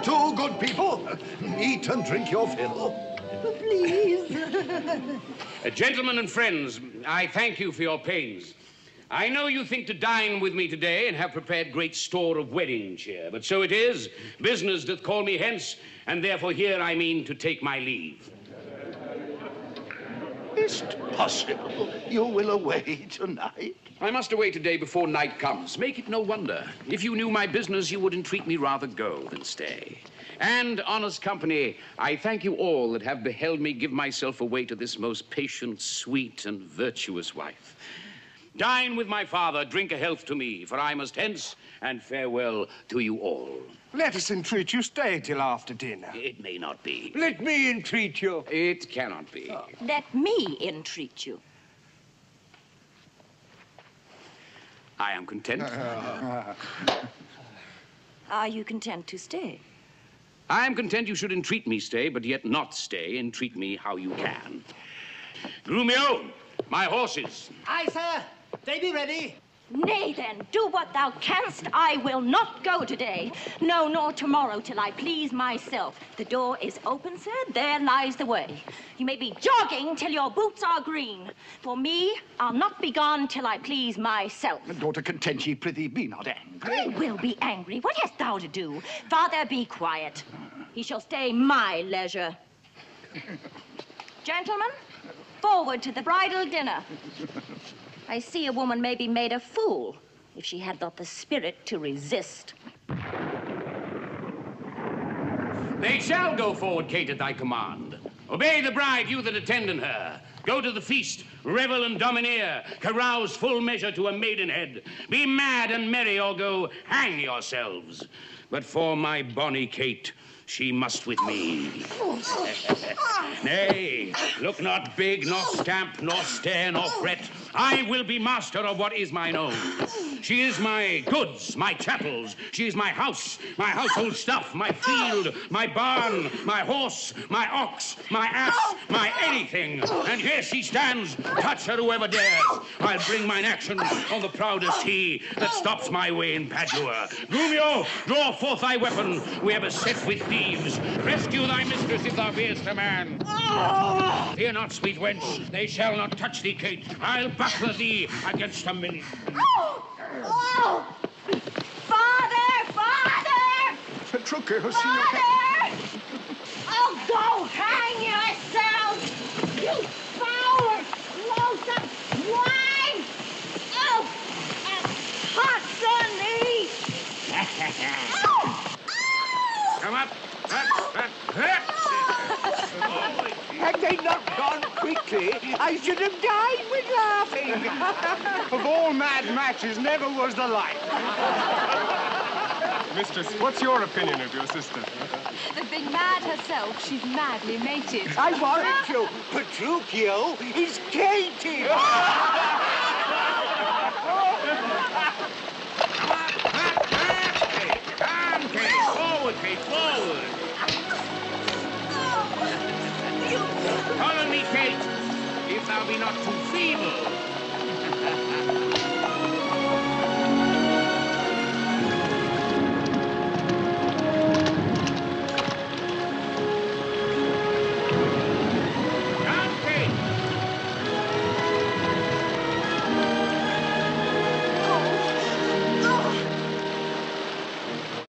too, good people. Eat and drink your fill. Please. Gentlemen and friends, I thank you for your pains. I know you think to dine with me today and have prepared great store of wedding cheer, but so it is. Business doth call me hence, and therefore here I mean to take my leave. Is't possible you will away tonight? I must away today before night comes. Make it no wonder. If you knew my business, you would entreat me rather go than stay. And, honest company, I thank you all that have beheld me give myself away to this most patient, sweet, and virtuous wife. Dine with my father, drink a health to me, for I must hence, and farewell to you all. Let us entreat you stay till after dinner. It may not be. Let me entreat you. It cannot be. Let me entreat you. I am content. Are you content to stay? I am content you should entreat me stay, but yet not stay. Entreat me how you can. Grumio, my horses. Aye, sir. They be ready. Nay, then, do what thou canst. I will not go today. No, nor tomorrow, till I please myself. The door is open, sir. There lies the way. You may be jogging till your boots are green. For me, I'll not be gone till I please myself. Daughter, content ye, prithee, be not angry. I will be angry. What hast thou to do? Father, be quiet. He shall stay my leisure. Gentlemen, forward to the bridal dinner. I see a woman may be made a fool if she had not the spirit to resist. They shall go forward, Kate, at thy command. Obey the bride, you that attend in her. Go to the feast, revel and domineer, carouse full measure to a maidenhead. Be mad and merry, or go hang yourselves. But for my bonny Kate, she must with me. Nay, look not big, nor stamp, nor stare, nor fret. I will be master of what is mine own. She is my goods, my chattels. She is my house, my household stuff, my field, my barn, my horse, my ox, my ass, my anything. And here she stands. Touch her whoever dares. I'll bring mine action on the proudest he that stops my way in Padua. Grumio, draw forth thy weapon. We are beset with thieves. Rescue thy mistress if thou beest a man. Fear not, sweet wench. They shall not touch thee, Kate. I'll buckler thee against a million. Father! Father! Petruchio, Father! Oh, go hang yourselves! You foul, loathsome swine! Oh, and huts Come up. Had they not gone quickly, I should have died with laughing. Of all mad matches, never was the like. Mistress, what's your opinion of your sister? That being mad herself, she's madly mated. I warrant you, Petruchio is Katie. Come, Kate. Forward, Kate, forward. Follow me, Kate, if thou be not too feeble.